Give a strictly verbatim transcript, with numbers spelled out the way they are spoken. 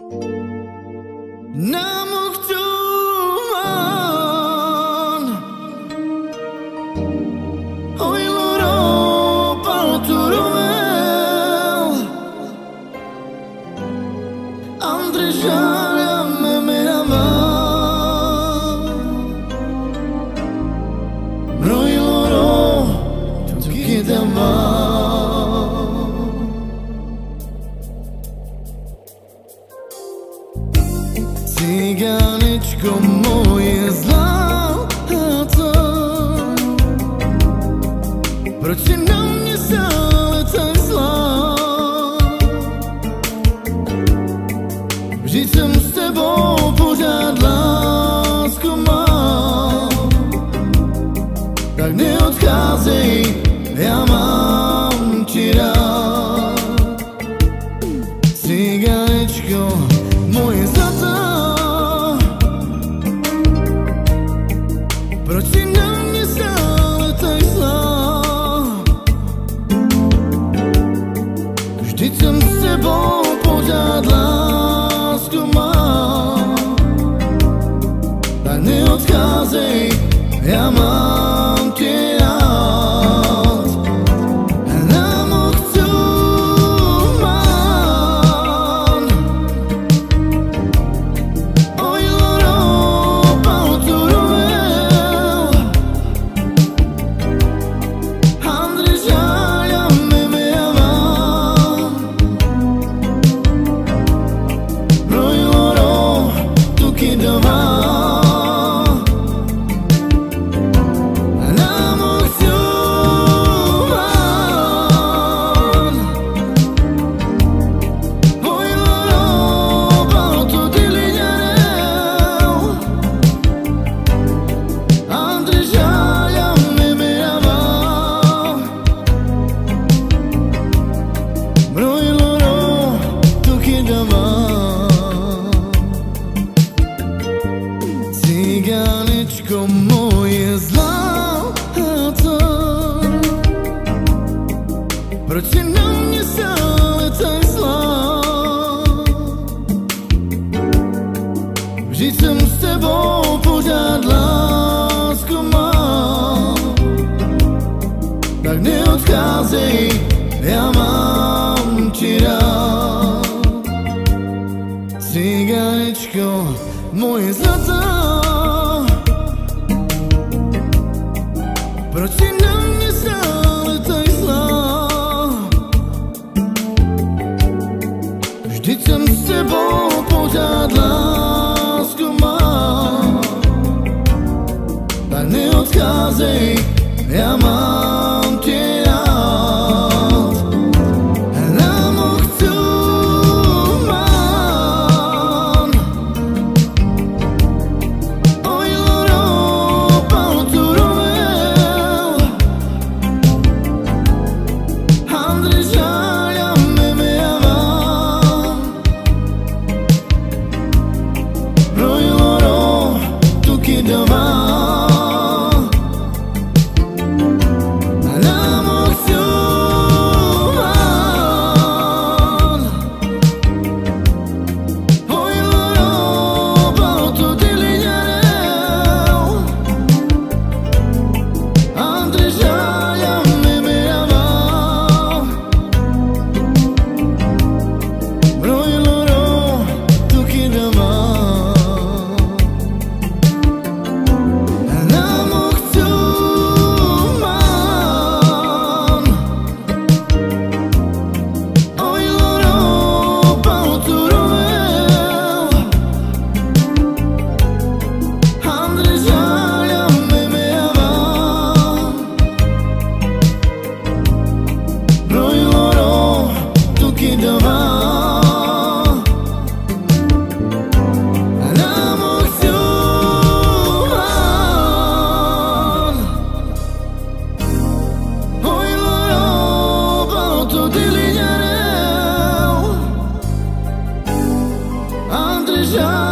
Namuk tuman Oiloro palturuvel Andreşarja me merava Oiloro tukidava Ciganičko moje zlato, proč si na mě stále tak zlá? Vždyť jsem s tebou pořád lásku mám, tak neodcházej, já mám ti rád. Ciganičko moje zlato, proč si na mě stále tak zlá? Vždyť jsem s tebou pořád lásku mám, tak neodcházej, já mám tě rád. Ciganičko moje zlato, proč si na mě stále tak zlá? Vždyť jsem s tebou pořád lásku mám, tak neodcházej, já mám ti rád. Ciganičko moje zlato, proč si na mě stále tak zlá? Vždyť jsem s tebou pořád lásku mám, tak neodcházej, já mám tě rád. Já